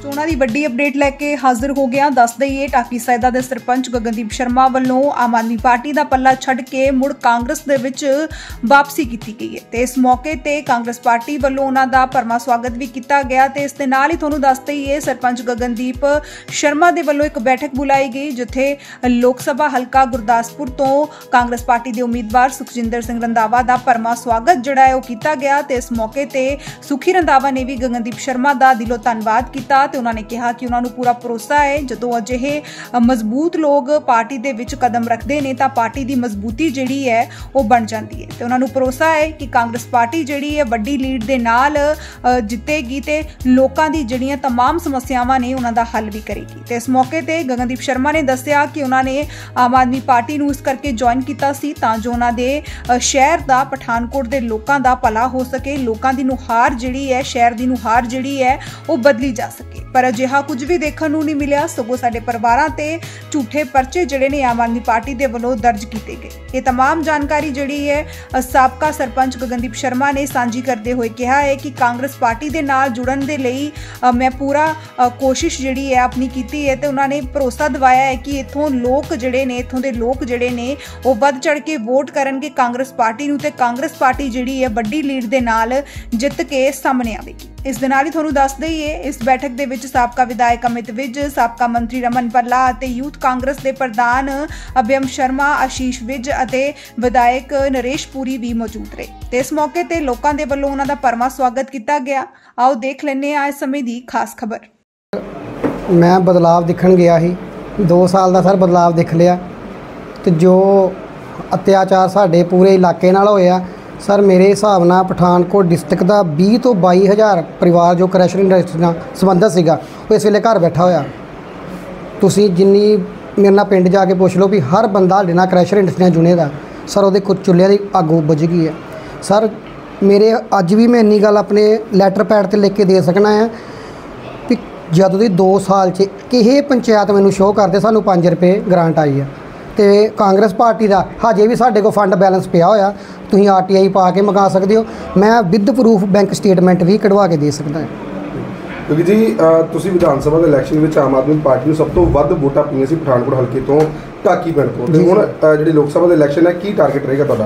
ਚੋਣਾਂ ਦੀ ਵੱਡੀ ਅਪਡੇਟ ਲੈ ਕੇ ਹਾਜ਼ਰ ਹੋ ਗਿਆ। ਦੱਸ ਦਈਏ ਟਾਕੀ ਸੈਦਾ ਦੇ ਸਰਪੰਚ ਗਗਨਦੀਪ ਸ਼ਰਮਾ ਵੱਲੋਂ ਆਮ ਆਦਮੀ ਪਾਰਟੀ ਦਾ ਪੱਲਾ ਛੱਡ ਕੇ ਮੁੜ ਕਾਂਗਰਸ ਦੇ ਵਿੱਚ ਵਾਪਸੀ ਕੀਤੀ ਗਈ ਹੈ ਤੇ ਇਸ ਮੌਕੇ ਤੇ ਕਾਂਗਰਸ ਪਾਰਟੀ ਵੱਲੋਂ ਉਹਨਾਂ ਦਾ ਭਰਵਾਂ ਸਵਾਗਤ ਵੀ ਕੀਤਾ ਗਿਆ ਤੇ ਇਸ ਦੇ ਨਾਲ ਹੀ ਤੁਹਾਨੂੰ ਦੱਸ ਦਈਏ ਸਰਪੰਚ ਗਗਨਦੀਪ ਸ਼ਰਮਾ ਦੇ ਵੱਲੋਂ ਇੱਕ ਬੈਠਕ ਬੁਲਾਈ ਗਈ ਜਿੱਥੇ ਲੋਕ ਸਭਾ ਹਲਕਾ ਗੁਰਦਾਸਪੁਰ ਤੋਂ ਕਾਂਗਰਸ ਪਾਰਟੀ ਦੇ ਉਮੀਦਵਾਰ ਸੁਖਜਿੰਦਰ ਸਿੰਘ ਰੰਧਾਵਾ ਦਾ ਭਰਵਾਂ ਸਵਾਗਤ ਜਿਹੜਾ ਹੈ ਉਹ ਕੀਤਾ ਗਿਆ ਤੇ ਇਸ ਮੌਕੇ ਤੇ ਸੁਖੀ ਰੰਧਾਵਾ ਨੇ ਵੀ ਗਗਨਦੀਪ ਸ਼ਰਮਾ ਦਾ ਦਿਲੋਂ ਧੰਨਵਾਦ ਕੀਤਾ ਤੇ ਉਹਨਾਂ ਨੇ ਕਿਹਾ ਕਿ ਉਹਨਾਂ ਨੂੰ ਪੂਰਾ ਭਰੋਸਾ ਹੈ ਜਦੋਂ ਅਜਿਹੇ ਮਜ਼ਬੂਤ ਲੋਕ ਪਾਰਟੀ ਦੇ ਵਿੱਚ ਕਦਮ ਰੱਖਦੇ ਨੇ ਤਾਂ ਪਾਰਟੀ ਦੀ ਮਜ਼ਬੂਤੀ ਜਿਹੜੀ ਹੈ ਉਹ ਬਣ ਜਾਂਦੀ ਹੈ ਤੇ ਉਹਨਾਂ ਨੂੰ ਭਰੋਸਾ ਹੈ ਕਿ ਕਾਂਗਰਸ ਪਾਰਟੀ ਜਿਹੜੀ ਹੈ ਵੱਡੀ ਲੀਡ ਦੇ ਨਾਲ ਜਿੱਤੇਗੀ ਤੇ ਲੋਕਾਂ ਦੀ ਜਿਹੜੀਆਂ तमाम ਸਮੱਸਿਆਵਾਂ ਨੇ ਉਹਨਾਂ ਦਾ ਹੱਲ ਵੀ ਕਰੇਗੀ ਤੇ ਇਸ ਮੌਕੇ ਤੇ ਗਗਨਦੀਪ ਸ਼ਰਮਾ ਨੇ ਦੱਸਿਆ ਕਿ ਉਹਨਾਂ ਨੇ ਆਮ ਆਦਮੀ ਪਾਰਟੀ ਨੂੰ ਇਸ ਕਰਕੇ ਜੁਆਇਨ ਕੀਤਾ ਸੀ ਤਾਂ ਜੋ ਉਹਨਾਂ ਦੇ ਸ਼ਹਿਰ ਦਾ ਪਠਾਨਕੋਟ ਦੇ ਲੋਕਾਂ ਦਾ ਭਲਾ ਹੋ ਸਕੇ, ਲੋਕਾਂ ਦੀ ਨੁਹਾਰ ਜਿਹੜੀ ਹੈ ਸ਼ਹਿਰ ਦੀ ਨੁਹਾਰ ਜਿਹੜੀ ਹੈ ਉਹ ਬਦਲੀ ਜਾ ਸਕੇ। ਪਰ ਅਜਿਹਾ ਕੁਝ ਵੀ ਦੇਖਣ ਨੂੰ ਨਹੀਂ ਮਿਲਿਆ, ਸਗੋਂ ਸਾਡੇ ਪਰਿਵਾਰਾਂ ਤੇ ਝੂਠੇ ਪਰਚੇ ਜਿਹੜੇ ਨੇ ਆਮ ਆਦਮੀ ਪਾਰਟੀ ਦੇ ਵੱਲੋਂ ਦਰਜ ਕੀਤੇ ਗਏ। ਇਹ तमाम ਜਾਣਕਾਰੀ ਜਿਹੜੀ ਹੈ ਸਾਬਕਾ ਸਰਪੰਚ ਗਗਨਦੀਪ ਸ਼ਰਮਾ ਨੇ ਸਾਂਝੀ ਕਰਦੇ ਹੋਏ ਕਿਹਾ ਹੈ ਕਿ ਕਾਂਗਰਸ ਪਾਰਟੀ ਦੇ ਨਾਲ ਜੁੜਨ ਦੇ ਲਈ ਮੈਂ ਪੂਰਾ ਕੋਸ਼ਿਸ਼ ਜਿਹੜੀ ਹੈ ਆਪਣੀ ਕੀਤੀ ਹੈ ਤੇ ਉਹਨਾਂ ਨੇ ਭਰੋਸਾ ਦਿਵਾਇਆ ਹੈ ਕਿ ਇੱਥੋਂ ਲੋਕ ਜਿਹੜੇ ਨੇ ਉਹ ਵੱਧ ਚੜ ਕੇ ਵੋਟ ਕਰਨਗੇ ਕਾਂਗਰਸ ਪਾਰਟੀ ਨੂੰ ਤੇ ਕਾਂਗਰਸ ਪਾਰਟੀ ਜਿਹੜੀ ਹੈ ਵੱਡੀ ਲੀਡ ਦੇ ਨਾਲ ਜਿੱਤ ਕੇ ਸਾਹਮਣੇ ਆਵੇਗੀ। ਇਸ ਦੇ ਨਾਲ ਹੀ ਤੁਹਾਨੂੰ ਦੱਸ ਦਈਏ ਇਸ ਬੈਠਕ ਦੇ ਵਿੱਚ ਸਾਬਕਾ ਵਿਧਾਇਕ ਅਮਿਤ ਵਿਜ, ਸਾਬਕਾ ਮੰਤਰੀ ਰਮਨ ਭੱਲਾ ਅਤੇ ਯੂਥ ਕਾਂਗਰਸ ਦੇ ਪ੍ਰਧਾਨ ਅਭਿਅਮ ਸ਼ਰਮਾ, ਆਸ਼ੀਸ਼ ਵਿਜ ਅਤੇ ਵਿਧਾਇਕ ਨਰੇਸ਼ ਪੁਰੀ ਵੀ ਮੌਜੂਦ ਰਹੇ ਤੇ ਇਸ ਮੌਕੇ ਤੇ ਲੋਕਾਂ ਦੇ ਵੱਲੋਂ ਉਹਨਾਂ ਦਾ ਭਰਵਾਂ ਸਵਾਗਤ ਕੀਤਾ ਗਿਆ। ਆਓ ਦੇਖ ਲੈਂਦੇ ਹਾਂ ਇਸ ਸਮੇਂ ਦੀ ਖਾਸ ਖਬਰ। ਮੈਂ ਬਦਲਾਵ ਦੇਖਣ ਗਿਆ ਸੀ 2 ਸਾਲ ਦਾ ਸਰ ਬਦਲਾਵ ਦੇਖ ਲਿਆ ਤੇ ਜੋ ਅਤਿਆਚਾਰ ਸਾਡੇ ਪੂਰੇ ਇਲਾਕੇ ਨਾਲ ਹੋਇਆ ਸਰ ਮੇਰੇ ਹਿਸਾਬ ਨਾਲ ਪਠਾਨਕੋਟ ਡਿਸਟ੍ਰਿਕਟ ਦਾ 20 ਤੋਂ 22 ਹਜ਼ਾਰ ਪਰਿਵਾਰ ਜੋ ਕ੍ਰੈਸ਼ਰ ਇੰਡਸਟਰੀ ਨਾਲ ਸੰਬੰਧਿਤ ਸੀਗਾ ਉਹ ਇਸ ਵੇਲੇ ਘਰ ਬੈਠਾ ਹੋਇਆ। ਤੁਸੀਂ ਜਿੰਨੀ ਮੇਰੇ ਨਾਲ ਪਿੰਡ ਜਾ ਕੇ ਪੁੱਛ ਲਓ ਵੀ ਹਰ ਬੰਦਾ ਸਾਡੇ ਨਾਲ ਕ੍ਰੈਸ਼ਰ ਇੰਡਸਟਰੀ ਨਾਲ ਜੁੜੇਗਾ ਸਰ ਉਹਦੇ ਕੁਝ ਚੁੱਲ੍ਹਿਆਂ ਦੀ ਅੱਗ ਬੁਝ ਗਈ ਹੈ ਸਰ। ਮੇਰੇ ਅੱਜ ਵੀ ਮੈਂ ਇੰਨੀ ਗੱਲ ਆਪਣੇ ਲੈਟਰ ਪੈਡ ਤੇ ਲਿਖ ਕੇ ਦੇ ਸਕਣਾ ਹੈ ਵੀ ਜਦੋਂ ਦੀ 2 ਸਾਲ 'ਚ ਕਿਸੇ ਪੰਚਾਇਤ ਮੈਨੂੰ ਸ਼ੋਅ ਕਰਦੇ ਸਾਨੂੰ 5 ਰੁਪਏ ਗ੍ਰਾਂਟ ਆਈ ਹੈ ਤੇ ਕਾਂਗਰਸ ਪਾਰਟੀ ਦਾ ਹਜੇ ਵੀ ਸਾਡੇ ਕੋਲ ਫੰਡ ਬੈਲੈਂਸ ਪਿਆ ਹੋਇਆ, ਤੁਸੀਂ RTI ਪਾ ਕੇ ਮੰਗਾ ਸਕਦੇ ਹੋ, ਮੈਂ ਵਿਦ ਪ੍ਰੂਫ ਬੈਂਕ ਸਟੇਟਮੈਂਟ ਵੀ ਕਢਵਾ ਕੇ ਦੇ ਸਕਦਾ ਹਾਂ। ਕਿਉਂਕਿ ਜੀ ਤੁਸੀਂ ਵਿਧਾਨ ਸਭਾ ਦੇ ਇਲੈਕਸ਼ਨ ਵਿੱਚ ਆਮ ਆਦਮੀ ਪਾਰਟੀ ਨੂੰ ਸਭ ਤੋਂ ਵੱਧ ਵੋਟਾਂ ਪਈਆਂ ਸੀ ਪਠਾਨਕੋਟ ਹਲਕੇ ਤੋਂ ਢਾਕੀ ਪਿੰਡ ਤੋਂ ਤੇ ਹੁਣ ਜਿਹੜੀ ਲੋਕ ਸਭਾ ਦਾ ਇਲੈਕਸ਼ਨ ਹੈ ਕੀ ਟਾਰਗੇਟ ਰਹੇਗਾ ਤੁਹਾਡਾ?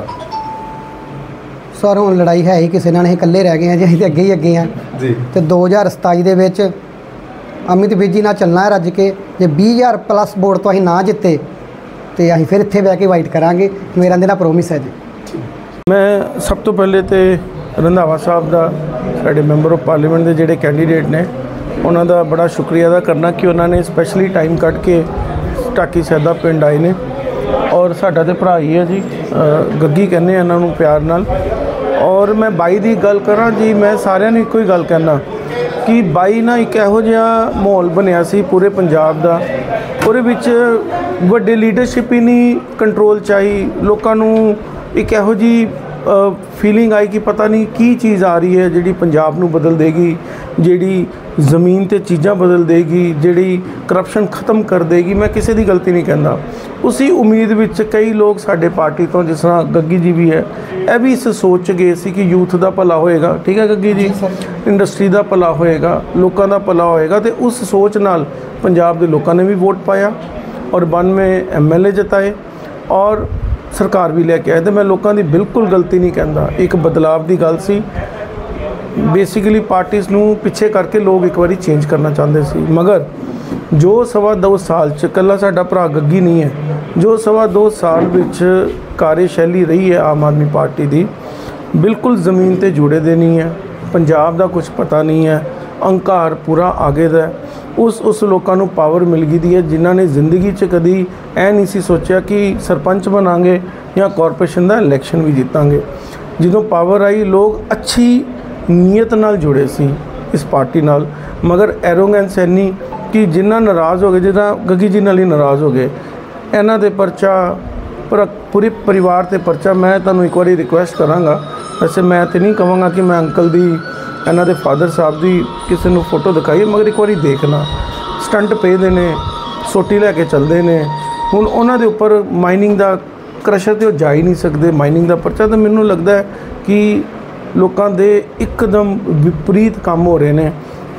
ਸਰ ਹੁਣ ਲੜਾਈ ਹੈ ਹੀ ਕਿਸੇ ਨਾਲ, ਅਸੀਂ ਇਕੱਲੇ ਰਹਿ ਗਏ ਹਾਂ ਜੀ, ਅਸੀਂ ਤਾਂ ਅੱਗੇ ਹਾਂ ਜੀ ਤੇ 2027 ਦੇ ਵਿੱਚ ਅਮਿਤ ਵਿਜ ਜੀ ਨਾਲ ਚੱਲਣਾ ਹੈ ਰੱਜ ਕੇ। ਜੇ 20,000 ਪਲੱਸ ਵੋਟ ਤੋਂ ਅਸੀਂ ਨਾ ਜਿੱਤੇ ਤੇ ਅਸੀਂ ਫਿਰ ਇੱਥੇ ਬਹਿ ਕੇ ਵਾਈਟ ਕਰਾਂਗੇ, ਮੇਰਾ ਇਹਦੇ ਨਾਲ ਪ੍ਰੋਮਿਸ ਹੈ ਜੀ। ਮੈਂ ਸਭ ਤੋਂ ਪਹਿਲੇ ਤੇ ਰੰਧਾਵਾ ਸਾਹਿਬ ਦਾ ਸਾਡੇ ਮੈਂਬਰ ਆਫ ਪਾਰਲੀਮੈਂਟ ਦੇ ਜਿਹੜੇ ਕੈਂਡੀਡੇਟ ਨੇ ਉਹਨਾਂ ਦਾ ਬੜਾ ਸ਼ੁਕਰੀਆ ਅਦਾ ਕਰਨਾ ਕਿ ਉਹਨਾਂ ਨੇ ਸਪੈਸ਼ਲੀ ਟਾਈਮ ਕੱਢ ਕੇ ਢਾਕੀ ਸੈਦਾ ਪਿੰਡ ਆਏ ਨੇ ਔਰ ਸਾਡਾ ਤੇ ਭਰਾ ਹੀ ਹੈ ਜੀ, ਗੱਗੀ ਕਹਿੰਦੇ ਆ ਇਹਨਾਂ ਨੂੰ ਪਿਆਰ ਨਾਲ। ਔਰ ਮੈਂ ਬਾਈ ਦੀ ਗੱਲ ਕਰਾਂ ਜੀ, ਮੈਂ ਸਾਰਿਆਂ ਨੂੰ ਇੱਕੋ ਹੀ ਗੱਲ ਕਹਿਣਾ ਕਿ ਬਾਈ ਨਾ ਇੱਕ ਇਹੋ ਜਿਹਾ ਮਾਹੌਲ ਬਣਿਆ ਸੀ ਪੂਰੇ ਪੰਜਾਬ ਦਾ, ਉਹਦੇ ਵਿੱਚ ਵੱਡੇ ਲੀਡਰਸ਼ਿਪ ਹੀ ਨਹੀਂ ਕੰਟਰੋਲ 'ਚ ਆਈ, ਲੋਕਾਂ ਨੂੰ ਇੱਕ ਇਹੋ ਜਿਹੀ ਫੀਲਿੰਗ ਆਈ ਕਿ ਪਤਾ ਨਹੀਂ ਕੀ ਚੀਜ਼ ਆ ਰਹੀ ਹੈ ਜਿਹੜੀ ਪੰਜਾਬ ਨੂੰ ਬਦਲ ਦੇਗੀ, ਜਿਹੜੀ ਜ਼ਮੀਨ 'ਤੇ ਚੀਜ਼ਾਂ ਬਦਲ ਦੇਗੀ, ਜਿਹੜੀ ਕਰਪਸ਼ਨ ਖ਼ਤਮ ਕਰ ਦੇਗੀ। ਮੈਂ ਕਿਸੇ ਦੀ ਗਲਤੀ ਨਹੀਂ ਕਹਿੰਦਾ, ਉਸੀ ਉਮੀਦ ਵਿੱਚ ਕਈ ਲੋਕ ਸਾਡੇ ਪਾਰਟੀ ਤੋਂ ਜਿਸ ਤਰ੍ਹਾਂ ਗੱਗੀ ਜੀ ਵੀ ਹੈ ਇਹ ਵੀ ਇਸ ਸੋਚ 'ਚ ਗਏ ਸੀ ਕਿ ਯੂਥ ਦਾ ਭਲਾ ਹੋਏਗਾ, ਠੀਕ ਹੈ ਗੱਗੀ ਜੀ, ਇੰਡਸਟਰੀ ਦਾ ਭਲਾ ਹੋਏਗਾ, ਲੋਕਾਂ ਦਾ ਭਲਾ ਹੋਏਗਾ ਤੇ ਉਸ ਸੋਚ ਨਾਲ ਪੰਜਾਬ ਦੇ ਲੋਕਾਂ ਨੇ ਵੀ ਵੋਟ ਪਾਇਆ ਔਰ 92 MLA ਜਿਤਾਏ ਔਰ ਸਰਕਾਰ ਵੀ ਲੈ ਕੇ ਆਏ। ਤੇ ਮੈਂ ਲੋਕਾਂ ਦੀ ਬਿਲਕੁਲ ਗਲਤੀ ਨਹੀਂ ਕਹਿੰਦਾ, ਇੱਕ ਬਦਲਾਵ ਦੀ ਗੱਲ ਸੀ। ਬੇਸਿਕਲੀ ਪਾਰਟੀਜ਼ ਨੂੰ ਪਿੱਛੇ ਕਰਕੇ ਲੋਕ ਇੱਕ ਵਾਰੀ ਚੇਂਜ ਕਰਨਾ ਚਾਹੁੰਦੇ ਸੀ, ਮਗਰ ਜੋ 2.25 ਸਾਲ 'ਚ ਇਕੱਲਾ ਸਾਡਾ ਭਰਾ ਗੱਗੀ ਨਹੀਂ ਹੈ, ਜੋ 2.25 ਸਾਲ ਵਿੱਚ ਕਾਰਜਸ਼ੈਲੀ ਰਹੀ ਹੈ ਆਮ ਆਦਮੀ ਪਾਰਟੀ ਦੀ, ਬਿਲਕੁਲ ਜ਼ਮੀਨ 'ਤੇ ਜੁੜੇ ਦੇ ਨਹੀਂ ਹੈ, ਪੰਜਾਬ ਦਾ ਕੁਝ ਪਤਾ ਨਹੀਂ ਹੈ, ਅਹੰਕਾਰ ਪੂਰਾ ਆਗੇ ਦਾ। ਉਸ ਲੋਕਾਂ ਨੂੰ ਪਾਵਰ ਮਿਲ ਗਈ ਦੀ ਹੈ ਜਿਨ੍ਹਾਂ ਨੇ ਜ਼ਿੰਦਗੀ 'ਚ ਕਦੀ ਇਹ ਨਹੀਂ ਸੀ ਸੋਚਿਆ ਕਿ ਸਰਪੰਚ ਬਣਾਂਗੇ ਜਾਂ ਕਾਰਪੋਰੇਸ਼ਨ ਦਾ ਇਲੈਕਸ਼ਨ ਵੀ ਜਿੱਤਾਂਗੇ। ਜਦੋਂ ਪਾਵਰ ਆਈ ਲੋਕ ਅੱਛੀ ਨੀਅਤ ਨਾਲ ਜੁੜੇ ਸੀ ਇਸ ਪਾਰਟੀ ਨਾਲ, ਮਗਰ ਐਰੋਗੈਂਸ ਇੰਨੀ ਕਿ ਜਿੰਨਾ ਨਾਰਾਜ਼ ਹੋ ਗਏ, ਜਿੱਦਾਂ ਗੱਗੀ ਜੀ ਨਾਲ ਹੀ ਨਾਰਾਜ਼ ਹੋ ਗਏ, ਇਹਨਾਂ ਦੇ ਪਰਚਾ ਪੂਰੇ ਪਰਿਵਾਰ 'ਤੇ ਪਰਚਾ। ਮੈਂ ਤੁਹਾਨੂੰ ਇੱਕ ਵਾਰੀ ਰਿਕੁਐਸਟ ਕਰਾਂਗਾ, ਵੈਸੇ ਮੈਂ ਤਾਂ ਨਹੀਂ ਕਹਾਂਗਾ ਕਿ ਮੈਂ ਅੰਕਲ ਦੀ ਇਹਨਾਂ ਦੇ ਫਾਦਰ ਸਾਹਿਬ ਦੀ ਕਿਸੇ ਨੂੰ ਫੋਟੋ ਦਿਖਾਈਏ, ਮਗਰ ਇੱਕ ਵਾਰੀ ਦੇਖਣਾ ਸਟੰਟ ਪਏ ਦੇ ਨੇ, ਸੋਟੀ ਲੈ ਕੇ ਚੱਲਦੇ ਨੇ। ਹੁਣ ਉਹਨਾਂ ਦੇ ਉੱਪਰ ਮਾਈਨਿੰਗ ਦਾ ਕ੍ਰਸ਼ਰ 'ਤੇ ਉਹ ਜਾ ਹੀ ਨਹੀਂ ਸਕਦੇ, ਮਾਈਨਿੰਗ ਦਾ ਪਰਚਾ। ਤਾਂ ਮੈਨੂੰ ਲੱਗਦਾ ਹੈ ਕਿ ਲੋਕਾਂ ਦੇ ਇੱਕਦਮ ਵਿਪਰੀਤ ਕੰਮ ਹੋ ਰਹੇ ਨੇ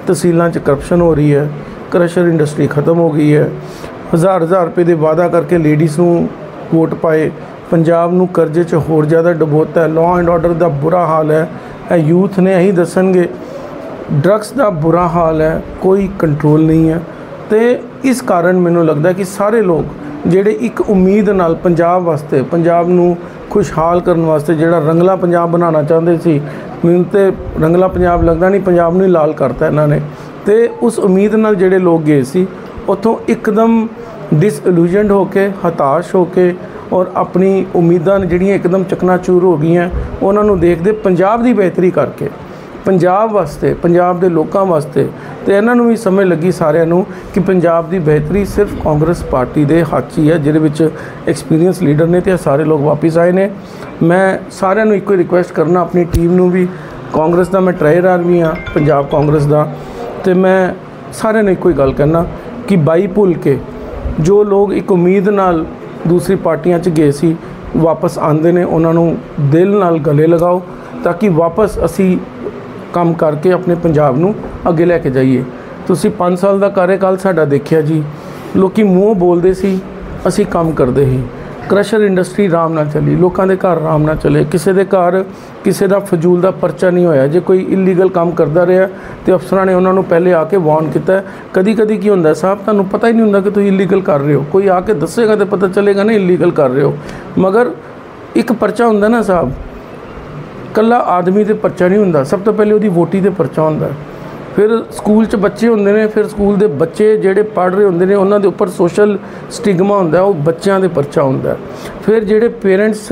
ਤਹਿਸੀਲਾਂ 'ਚ ਕਰਪਸ਼ਨ ਹੋ ਰਹੀ ਹੈ, ਕ੍ਰਸ਼ਰ ਇੰਡਸਟਰੀ ਖਤਮ ਹੋ ਗਈ ਹੈ, ਹਜ਼ਾਰ ਰੁਪਏ ਦੇ ਵਾਅਦਾ ਕਰਕੇ ਲੇਡੀਜ਼ ਨੂੰ ਵੋਟ ਪਾਏ, ਪੰਜਾਬ ਨੂੰ ਕਰਜ਼ੇ 'ਚ ਹੋਰ ਜ਼ਿਆਦਾ ਡੁਬੋਤਾ ਹੈ, ਲਾਅ ਐਂਡ ਆਰਡਰ ਦਾ ਬੁਰਾ ਹਾਲ ਹੈ, ਇਹ ਯੂਥ ਨੇ ਇਹੀ ਦੱਸਣਗੇ, ਡਰੱਗਸ ਦਾ ਬੁਰਾ ਹਾਲ ਹੈ, ਕੋਈ ਕੰਟਰੋਲ ਨਹੀਂ ਹੈ। ਤੇ ਇਸ ਕਾਰਨ ਮੈਨੂੰ ਲੱਗਦਾ ਕਿ ਸਾਰੇ ਲੋਕ ਜਿਹੜੇ ਇੱਕ ਉਮੀਦ ਨਾਲ ਪੰਜਾਬ ਵਾਸਤੇ, ਪੰਜਾਬ ਨੂੰ ਖੁਸ਼ਹਾਲ ਕਰਨ ਵਾਸਤੇ, ਜਿਹੜਾ ਰੰਗਲਾ ਪੰਜਾਬ ਬਣਾਉਣਾ ਚਾਹੁੰਦੇ ਸੀ, ਮੈਨੂੰ ਤੇ ਰੰਗਲਾ ਪੰਜਾਬ ਲੱਗਦਾ ਨਹੀਂ, ਪੰਜਾਬ ਨੂੰ ਹੀ ਲਾਲ ਕਰਤਾ ਇਹਨਾਂ ਨੇ। ਤੇ ਉਸ ਉਮੀਦ ਨਾਲ ਜਿਹੜੇ ਲੋਕ ਗਏ ਸੀ ਉੱਥੋਂ ਇੱਕਦਮ ਡਿਸਇਲੂਜ਼ਨਡ ਹੋ ਕੇ, ਹਤਾਸ਼ ਹੋ ਕੇ ਔਰ ਆਪਣੀ ਉਮੀਦਾਂ ਜਿਹੜੀਆਂ ਇੱਕਦਮ ਚਕਨਾਚੂਰ ਹੋ ਗਈਆਂ, ਉਹਨਾਂ ਨੂੰ ਦੇਖਦੇ ਪੰਜਾਬ ਦੀ ਬਿਹਤਰੀ ਕਰਕੇ, ਪੰਜਾਬ ਵਾਸਤੇ, ਪੰਜਾਬ ਦੇ ਲੋਕਾਂ ਵਾਸਤੇ। ਤੇ ਇਹਨਾਂ ਨੂੰ ਵੀ ਸਮਝ ਲੱਗੀ ਸਾਰਿਆਂ ਨੂੰ ਕਿ ਪੰਜਾਬ ਦੀ ਬਿਹਤਰੀ ਸਿਰਫ ਕਾਂਗਰਸ ਪਾਰਟੀ ਦੇ ਹੱਥ 'ਚ ਹੀ ਹੈ, ਜਿਹਦੇ ਵਿੱਚ ਐਕਸਪੀਰੀਅੰਸ ਲੀਡਰ ਨੇ ਤੇ ਸਾਰੇ ਲੋਕ ਵਾਪਸ ਆਏ ਨੇ। ਮੈਂ ਸਾਰਿਆਂ ਨੂੰ ਇੱਕੋ ਰਿਕੁਐਸਟ ਕਰਨਾ, ਆਪਣੀ ਟੀਮ ਨੂੰ ਵੀ, ਕਾਂਗਰਸ ਦਾ ਮੈਂ ਟ੍ਰੇਜਰਰ ਵੀ ਹਾਂ ਪੰਜਾਬ ਕਾਂਗਰਸ ਦਾ, ਤੇ ਮੈਂ ਸਾਰਿਆਂ ਨੂੰ ਇੱਕੋ ਹੀ ਗੱਲ ਕਹਿਣਾ ਕਿ ਬਾਈ ਭੁੱਲ ਕੇ ਜੋ ਲੋਕ ਇੱਕ ਉਮੀਦ ਨਾਲ ਦੂਸਰੀ ਪਾਰਟੀਆਂ 'ਚ ਗਏ ਸੀ, ਵਾਪਸ ਆਉਂਦੇ ਨੇ, ਉਹਨਾਂ ਨੂੰ ਦਿਲ ਨਾਲ ਗਲੇ ਲਗਾਓ ਤਾਂ ਕਿ ਵਾਪਸ ਅਸੀਂ ਕੰਮ ਕਰਕੇ ਆਪਣੇ ਪੰਜਾਬ ਨੂੰ ਅੱਗੇ ਲੈ ਕੇ ਜਾਈਏ। ਤੁਸੀਂ 5 ਸਾਲ ਦਾ ਕਾਰਜਕਾਲ ਸਾਡਾ ਦੇਖਿਆ ਜੀ, ਲੋਕੀ ਮੂੰਹ ਬੋਲਦੇ ਸੀ, ਅਸੀਂ ਕੰਮ ਕਰਦੇ ਸੀ। ਕ੍ਰਸ਼ਰ ਇੰਡਸਟਰੀ ਆਰਾਮ ਨਾਲ ਚੱਲੀ, ਲੋਕਾਂ ਦੇ ਘਰ ਆਰਾਮ ਨਾਲ ਚਲੇ, ਕਿਸੇ ਦੇ ਘਰ ਕਿਸੇ ਦਾ ਫਜ਼ੂਲ ਦਾ ਪਰਚਾ ਨਹੀਂ ਹੋਇਆ। ਜੇ ਕੋਈ ਇਲੀਗਲ ਕੰਮ ਕਰਦਾ ਰਿਹਾ ਤੇ ਅਫਸਰਾਂ ਨੇ ਉਹਨਾਂ ਨੂੰ ਪਹਿਲੇ ਆ ਕੇ ਵਾਰਨ ਕੀਤਾ। ਕਦੀ ਕੀ ਹੁੰਦਾ ਸਾਹਿਬ, ਤੁਹਾਨੂੰ ਪਤਾ ਹੀ ਨਹੀਂ ਹੁੰਦਾ ਕਿ ਤੁਸੀਂ ਇਲੀਗਲ ਕਰ ਰਹੇ ਹੋ, ਕੋਈ ਆ ਕੇ ਦੱਸੇਗਾ ਤੇ ਪਤਾ ਚੱਲੇਗਾ ਨਾ ਇਲੀਗਲ ਕਰ ਰਹੇ ਹੋ। ਮਗਰ ਇੱਕ ਪਰਚਾ ਹੁੰਦਾ ਨਾ ਸਾਹਿਬ, ਕੱਲਾ ਆਦਮੀ ਤੇ ਪਰਚਾ ਨਹੀਂ ਹੁੰਦਾ, ਸਭ ਤੋਂ ਪਹਿਲੇ ਉਹਦੀ ਵੋਟੀ ਤੇ ਪਰਚਾ ਹੁੰਦਾ। ਫਿਰ ਸਕੂਲ 'ਚ ਬੱਚੇ ਹੁੰਦੇ ਨੇ, ਫਿਰ ਸਕੂਲ ਦੇ ਬੱਚੇ ਜਿਹੜੇ ਪੜ੍ਹ ਰਹੇ ਹੁੰਦੇ ਨੇ ਉਹਨਾਂ ਦੇ ਉੱਪਰ ਸੋਸ਼ਲ ਸਟਿਗਮਾ ਹੁੰਦਾ, ਉਹ ਬੱਚਿਆਂ ਦੇ ਪਰਚਾ ਹੁੰਦਾ। ਫਿਰ ਜਿਹੜੇ ਪੇਰੈਂਟਸ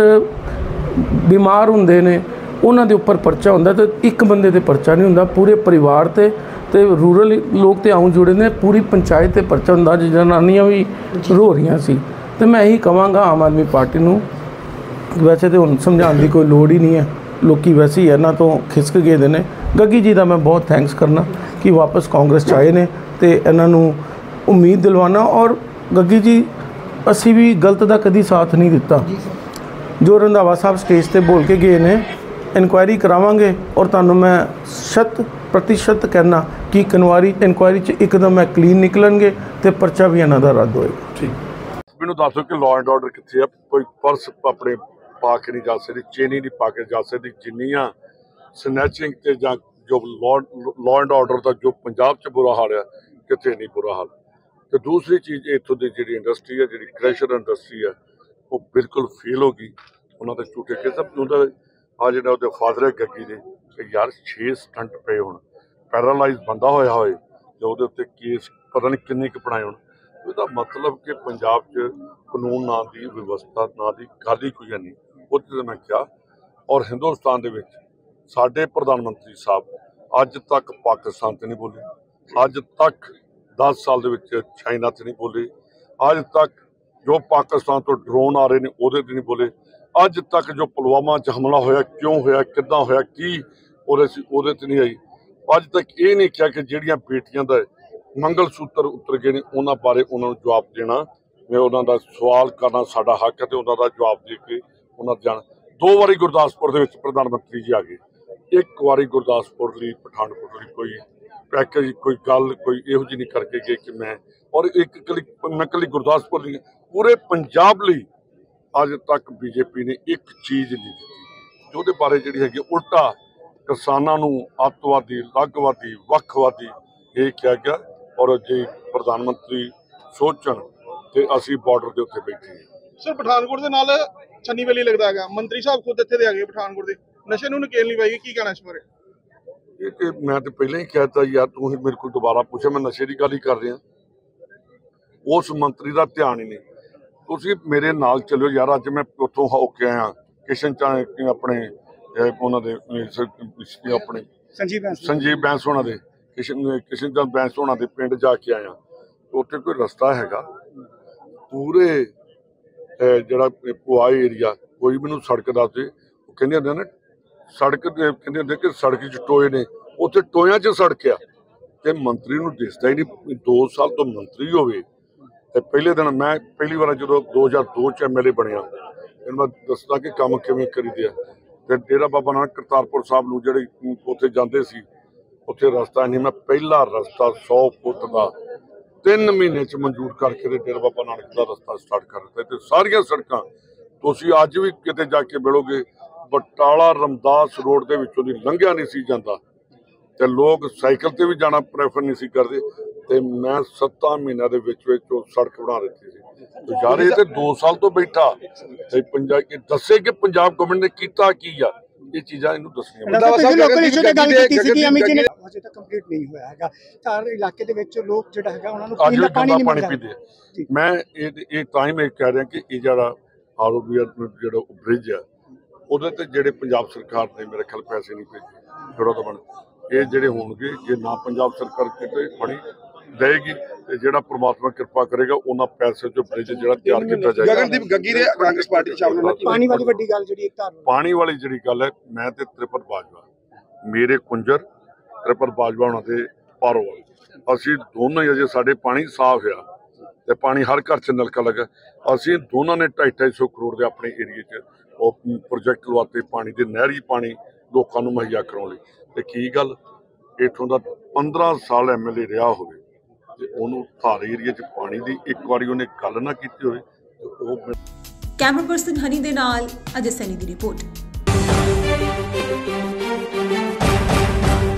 ਬਿਮਾਰ ਹੁੰਦੇ ਨੇ ਉਹਨਾਂ ਦੇ ਉੱਪਰ ਪਰਚਾ ਹੁੰਦਾ। ਤੇ ਇੱਕ ਬੰਦੇ ਤੇ ਪਰਚਾ ਨਹੀਂ ਹੁੰਦਾ, ਪੂਰੇ ਪਰਿਵਾਰ ਤੇ ਰੂਰਲ ਲੋਕ ਤੇ ਆਉਂ ਜੁੜੇ ਨੇ, ਪੂਰੀ ਪੰਚਾਇਤ ਤੇ ਪਰਚਾ ਹੁੰਦਾ। ਜਨਾਨੀਆਂ ਵੀ ਰੋ ਰਹੀਆਂ ਸੀ। ਤੇ ਮੈਂ ਇਹੀ ਕਹਾਂਗਾ ਆਮ ਆਦਮੀ ਪਾਰਟੀ ਨੂੰ, ਵੈਸੇ ਤਾਂ ਹੁਣ ਸਮਝਾਉਣ ਦੀ ਕੋਈ ਲੋੜ ਹੀ ਨਹੀਂ ਹੈ, ਲੋਕੀ ਵੈਸੇ ਹੀ ਇਹਨਾਂ ਤੋਂ ਖਿਸਕ ਗਏ ਦੇ ਨੇ। ਗੱਗੀ ਜੀ ਦਾ ਮੈਂ ਬਹੁਤ ਥੈਂਕਸ ਕਰਨਾ ਕਿ ਵਾਪਸ ਕਾਂਗਰਸ 'ਚ ਆਏ ਨੇ ਤੇ ਇਹਨਾਂ ਨੂੰ ਉਮੀਦ ਦਿਲਵਾਉਣਾ। ਔਰ ਗੱਗੀ ਜੀ, ਅਸੀਂ ਵੀ ਗਲਤ ਦਾ ਕਦੀ ਸਾਥ ਨਹੀਂ ਦਿੱਤਾ। ਜੋ ਰੰਧਾਵਾ ਸਾਹਿਬ ਸਟੇਜ ਤੇ ਬੋਲ ਕੇ ਗਏ ਨੇ, ਇਨਕੁਆਇਰੀ ਕਰਾਵਾਂਗੇ ਔਰ ਤੁਹਾਨੂੰ ਮੈਂ 100% ਕਹਿਣਾ ਕਿ ਇਨਕੁਆਇਰੀ 'ਚ ਇੱਕਦਮ ਇਹ ਕਲੀਨ ਨਿਕਲਣਗੇ ਤੇ ਪਰਚਾ ਵੀ ਇਹਨਾਂ ਦਾ ਰੱਦ ਹੋਏਗਾ। ਠੀਕ, ਮੈਨੂੰ ਦੱਸੋ ਕਿ ਲਾਅ ਐਂਡ ਆਰਡਰ ਕਿੱਥੇ ਆ? ਕੋਈ ਪਰਸ ਆਪਣੇ ਪਾ ਕੇ ਨਹੀਂ ਜਾ ਸਕਦੀ, ਚੇਨੀ ਨਹੀਂ ਪਾ ਕੇ ਜਾ ਸਕਦੀ। ਜਿੰਨੀਆਂ ਸਨੈਚਿੰਗ ਤੇ ਜਾਂ ਜੋ ਲਾਅ ਐਂਡ ਆਰਡਰ ਦਾ ਜੋ ਪੰਜਾਬ 'ਚ ਬੁਰਾ ਹਾਲ ਆ, ਕਿਤੇ ਨਹੀਂ ਬੁਰਾ ਹਾਲ। ਤੇ ਦੂਸਰੀ ਚੀਜ਼, ਇੱਥੋਂ ਦੀ ਜਿਹੜੀ ਇੰਡਸਟਰੀ ਹੈ, ਜਿਹੜੀ ਕ੍ਰਸ਼ਰ ਇੰਡਸਟਰੀ ਹੈ, ਉਹ ਬਿਲਕੁਲ ਫੇਲ ਹੋ ਗਈ। ਉਹਨਾਂ ਦੇ ਝੂਠੇ ਕੇਸ ਉਹਦਾ ਆ ਜਿਹੜਾ ਉਹਦੇ ਫਾਦਰ ਹੈ ਗੱਗੀ ਦੇ, ਕਿ ਯਾਰ 6 ਸਟੰਟ ਪਏ ਹੋਣ, ਪੈਰਾਲਾਈਜ਼ ਬੰਦਾ ਹੋਇਆ ਹੋਏ ਤੇ ਉਹਦੇ ਉੱਤੇ ਕੇਸ ਪਤਾ ਨਹੀਂ ਕਿੰਨੇ ਕੁ ਬਣਾਏ ਹੋਣ। ਉਹਦਾ ਮਤਲਬ ਕਿ ਪੰਜਾਬ 'ਚ ਕਾਨੂੰਨ ਨਾਂ ਦੀ ਵਿਵਸਥਾ ਨਾਂ ਦੀ ਗੱਲ ਹੀ ਕੋਈ ਨਹੀਂ। ਉਹਦੇ 'ਤੇ ਮੈਂ ਕਿਹਾ, ਔਰ ਹਿੰਦੁਸਤਾਨ ਦੇ ਵਿੱਚ ਸਾਡੇ ਪ੍ਰਧਾਨ ਮੰਤਰੀ ਸਾਹਿਬ ਅੱਜ ਤੱਕ ਪਾਕਿਸਤਾਨ 'ਤੇ ਨਹੀਂ ਬੋਲੇ, ਅੱਜ ਤੱਕ 10 ਸਾਲ ਦੇ ਵਿੱਚ ਚਾਈਨਾ 'ਤੇ ਨਹੀਂ ਬੋਲੇ, ਅੱਜ ਤੱਕ ਜੋ ਪਾਕਿਸਤਾਨ ਤੋਂ ਡਰੋਨ ਆ ਰਹੇ ਨੇ ਉਹਦੇ 'ਤੇ ਨਹੀਂ ਬੋਲੇ, ਅੱਜ ਤੱਕ ਜੋ ਪੁਲਵਾਮਾ 'ਚ ਹਮਲਾ ਹੋਇਆ, ਕਿਉਂ ਹੋਇਆ, ਕਿੱਦਾਂ ਹੋਇਆ, ਕੀ ਉਹਦੇ 'ਤੇ ਨਹੀਂ ਆਈ। ਅੱਜ ਤੱਕ ਇਹ ਨਹੀਂ ਕਿਹਾ ਕਿ ਜਿਹੜੀਆਂ ਬੇਟੀਆਂ ਦਾ ਮੰਗਲ ਸੂਤਰ ਉਤਰ ਗਏ ਨੇ ਉਹਨਾਂ ਬਾਰੇ ਉਹਨਾਂ ਨੂੰ ਜਵਾਬ ਦੇਣਾ। ਮੈਂ ਉਹਨਾਂ ਦਾ ਸਵਾਲ ਕਰਨਾ ਸਾਡਾ ਹੱਕ ਹੈ ਤੇ ਉਹਨਾਂ ਦਾ ਜਵਾਬ ਦੇ ਕੇ ਉਹਨਾਂ ਦਾ ਜਾਣਾ। 2 ਵਾਰੀ ਗੁਰਦਾਸਪੁਰ ਦੇ ਵਿੱਚ ਪ੍ਰਧਾਨ ਮੰਤਰੀ ਜੀ ਆ ਗਏ, 1 ਵਾਰੀ ਗੁਰਦਾਸਪੁਰ ਲਈ ਪਠਾਨਕੋਟ ਲਈ ਕੋਈ ਪੈਕੇਜ, ਕੋਈ ਗੱਲ, ਕੋਈ ਇਹੋ ਜਿਹੀ ਨਹੀਂ ਕਰਕੇ ਗਏ ਕਿ ਮੈਂ ਔਰ ਮੈਂ ਇਕੱਲੀ ਗੁਰਦਾਸਪੁਰ ਲਈ, ਪੂਰੇ ਪੰਜਾਬ ਲਈ ਅੱਜ ਤੱਕ ਬੀਜੇਪੀ ਨੇ ਇੱਕ ਚੀਜ਼ ਨਹੀਂ ਦਿੱਤੀ। ਉਹਦੇ ਬਾਰੇ ਜਿਹੜੀ ਹੈਗੀ ਉਲਟਾ ਕਿਸਾਨਾਂ ਨੂੰ ਅੱਤਵਾਦੀ, ਲੱਗਵਾਦੀ, ਵੱਖਵਾਦੀ ਇਹ ਕਿਹਾ ਗਿਆ। ਔਰ ਜੇ ਪ੍ਰਧਾਨ ਮੰਤਰੀ ਸੋਚਣ ਤੇ ਅਸੀਂ ਬਾਰਡਰ ਦੇ ਉੱਤੇ ਬੈਠੇ ਹਾਂ। ਸਰ, ਪਠਾਨਕੋਟ ਦੇ ਨਾਲ ਛੰਨੀ ਵੇਲੀ ਲੱਗਦਾ ਹੈਗਾ, ਮੰਤਰੀ ਸਾਹਿਬ ਖੁਦ ਇੱਥੇ ਦੇ ਆ ਗਏ ਪਠਾਨਕੋਟ ਦੇ, ਨਸ਼ੇ ਨੂੰ ਨਕੇਲ ਨਹੀਂ ਪਾਏਗੀ, ਕੀ ਕਹਿਣਾ ਇਸ ਬਾਰੇ? ਇਹ ਤੇ ਮੈਂ ਤਾਂ ਪਹਿਲਾਂ ਹੀ ਕਹਿਤਾ ਯਾਰ, ਤੂੰ ਹੀ ਮੇਰੇ ਕੋਲ ਦੁਬਾਰਾ ਪੁੱਛਿਆ, ਮੈਂ ਨਸ਼ੇ ਦੀ ਗੱਲ ਹੀ ਕਰ ਰਿਹਾ। ਉਸ ਮੰਤਰੀ ਦਾ ਧਿਆਨ ਹੀ ਨਹੀਂ। ਤੁਸੀਂ ਮੇਰੇ ਨਾਲ ਚੱਲਿਓ ਯਾਰ, ਅੱਜ ਮੈਂ ਉੱਥੋਂ ਹੋ ਕੇ ਆਇਆ ਕਿਸ਼ਨ ਚਾਹ ਆਪਣੇ ਉਹਨਾਂ ਦੇ ਆਪਣੇ ਸੰਜੀਵ ਬੈਂਸ ਹੋਣਾ ਦੇ, ਕਿਸ਼ਨ ਚੰਦ ਬੈਂਸ ਹੋਣਾ ਦੇ ਪਿੰਡ ਜਾ ਕੇ ਆਇਆ। ਉੱਥੇ ਕੋਈ ਰਸਤਾ ਹੈਗਾ ਪੂਰੇ ਜਿਹੜਾ ਪੁਆ ਏਰੀਆ, ਕੋਈ ਮੈਨੂੰ ਸੜਕ ਦੱਸ ਦੇ। ਉਹ ਕਹਿੰਦੇ ਹੁੰਦੇ ਨਾ ਸੜਕ ਕਹਿੰਦੇ ਹੁੰਦੇ ਕਿ ਸੜਕ 'ਚ ਟੋਏ ਨੇ, ਉੱਥੇ ਟੋਇਆਂ 'ਚ ਸੜਕ ਆ ਤੇ ਮੰਤਰੀ ਨੂੰ ਦਿਸਦਾ ਹੀ ਨਹੀਂ। 2 ਸਾਲ ਤੋਂ ਮੰਤਰੀ ਹੋਵੇ ਤੇ ਪਹਿਲੇ ਦਿਨ ਮੈਂ ਪਹਿਲੀ ਵਾਰ ਜਦੋਂ 2002 'ਚ MLA ਬਣਿਆ, ਇਹਨੂੰ ਮੈਂ ਦੱਸਦਾ ਕਿ ਕੰਮ ਕਿਵੇਂ ਕਰੀਦੇ ਆ। ਤੇ ਡੇਰਾ ਬਾਬਾ ਨਾਨਕ ਕਰਤਾਰਪੁਰ ਸਾਹਿਬ ਨੂੰ ਜਿਹੜੇ ਉੱਥੇ ਜਾਂਦੇ ਸੀ ਉੱਥੇ ਰਸਤਾ ਨਹੀਂ। ਮੈਂ ਪਹਿਲਾ ਰਸਤਾ 100 ਫੁੱਟ ਦਾ 3 ਮਹੀਨੇ 'ਚ ਮਨਜ਼ੂਰ ਕਰਕੇ ਤੇ ਡੇਰਾ ਬਾਬਾ ਨਾਨਕ ਦਾ ਰਸਤਾ ਸਟਾਰਟ ਕਰ ਦਿੱਤਾ। ਤੇ ਸਾਰੀਆਂ ਸੜਕਾਂ ਤੁਸੀਂ ਅੱਜ ਵੀ ਕਿਤੇ ਜਾ ਕੇ ਮਿਲੋਗੇ, ਬਟਾਲਾ ਰਮਦਾਸ ਰੋਡ ਦੇ ਵਿੱਚੋਂ ਦੀ ਲੰਘਿਆ ਨਹੀਂ ਸੀ ਜਾਂਦਾ ਤੇ ਲੋਕ ਸਾਈਕਲ ਤੇ ਵੀ ਜਾਣਾ ਪ੍ਰੈਫਰ ਨਹੀਂ ਸੀ ਕਰਦੇ। ਤੇ ਮੈਂ 7 ਮਹੀਨਿਆਂ ਦੇ ਵਿੱਚ ਉਹ ਸੜਕ ਬਣਾ ਦਿੱਤੀ ਸੀ। ਯਾਰ ਇਹ ਤੇ 2 ਸਾਲ ਤੋਂ ਬੈਠਾ ਤੇ ਪੰਜਾਬ ਦੱਸੇ ਕਿ ਪੰਜਾਬ ਗਵਰਨਮੈਂਟ ਨੇ ਕੀਤਾ ਕੀ ਆ, ਇਹ ਚੀਜ਼ਾਂ ਇਹਨੂੰ ਦੱਸਣੀਆਂ। ਲੋਕਲ ਇਸ਼ੂ ਦੀ ਗੱਲ ਕੀਤੀ ਸੀ ਕਿ ਅਮਿਤ ਜੀ ਨੇ ਅਜੇ ਤੱਕ ਕੰਪਲੀਟ ਨਹੀਂ ਹੋਇਆ ਹੈਗਾ। ਚਾਰ ਇਲਾਕੇ ਦੇ ਵਿੱਚ ਲੋਕ ਜਿਹੜਾ ਹੈਗਾ ਉਹਨਾਂ ਨੂੰ ਪੀਣ ਦਾ ਪਾਣੀ ਨਹੀਂ ਮਿਲਦਾ। ਮੈਂ ਇਹ ਤਾਂ ਹੀ ਮੈਂ ਕਹਿ ਰਿਹਾ ਕਿ ਇਹ ਜਿਹੜਾ ਆਰਓਬੀ ਜਿਹੜਾ ਬ੍ਰਿਜ ਆ ਉਹਦੇ ਤੇ ਜਿਹੜੇ ਪੰਜਾਬ ਸਰਕਾਰ ਨੇ ਮੇਰੇ ਖਿਆਲ ਪੈਸੇ ਨਹੀਂ ਭੇਜੇ ਥੋੜਾ ਤਾਂ ਬਣ ਇਹ ਜਿਹੜੇ ਹੋਣਗੇ, ਜੇ ਨਾ ਪੰਜਾਬ ਸਰਕਾਰ ਕਿਤੇ ਬਣੀ ਦੇਗੀ ਤੇ ਜਿਹੜਾ ਪ੍ਰਮਾਤਮਾ ਕਿਰਪਾ ਕਰੇਗਾ ਉਹਨਾਂ ਪੈਸੇ ਚੋਂ ਬ੍ਰਿਜ ਜਿਹੜਾ ਤਿਆਰ ਕੀਤਾ ਜਾਏਗਾ। ਗਗਨਦੀਪ ਗੱਗੀ ਦੇ ਕਾਂਗਰਸ ਪਾਰਟੀ ਚ ਸ਼ਾਮਲ ਹੋਣਾ। ਪਾਣੀ ਵਾਲੀ ਵੱਡੀ ਗੱਲ ਜਿਹੜੀ ਪਾਣੀ ਵਾਲੀ ਜਿਹੜੀ ਗੱਲ ਹੈ, ਮੈਂ ਤੇ ਤ੍ਰਿਪਤ ਬਾਜਵਾ, ਮੇਰੇ ਕੁੰਜਰ ਤ੍ਰਿਪਤ ਬਾਜਵਾ ਉਹਨਾਂ ਦੇ ਪਾਰੋਵਾਲ, ਅਸੀਂ ਦੋਨੋਂ ਹੀ ਅਜੇ ਸਾਡੇ ਪਾਣੀ ਸਾਫ਼ ਆ ਤੇ ਪਾਣੀ ਹਰ ਘਰ 'ਚ ਨਲਕਾ ਲੱਗਾ। ਅਸੀਂ ਦੋਨਾਂ ਨੇ 250-250 ਕਰੋੜ ਦੇ ਆਪਣੇ ਏਰੀਏ 'ਚ ਉਹ ਪ੍ਰੋਜੈਕਟ ਲਵਾਤੇ ਪਾਣੀ ਦੇ, ਨਹਿਰੀ ਪਾਣੀ ਲੋਕਾਂ ਨੂੰ ਮੁਹੱਈਆ ਕਰਾਉਣ ਲਈ। ਤੇ ਕੀ ਗੱਲ ਇੱਥੋਂ ਦਾ 15 ਸਾਲ MLA ਰਿਹਾ ਹੋਵੇ ਤੇ ਉਹਨੂੰ ਥਾਰ ਏਰੀਏ 'ਚ ਪਾਣੀ ਦੀ ਇੱਕ ਵਾਰੀ ਉਹਨੇ ਗੱਲ ਨਾ ਕੀਤੀ ਹੋਵੇ ਤੇ ਉਹ। ਕੈਮਰਾ ਪਰਸਨ ਹਨੀ ਦੇ ਨਾਲ ਅਜੇ ਸੈਨੀ ਦੀ ਰਿਪੋਰਟ।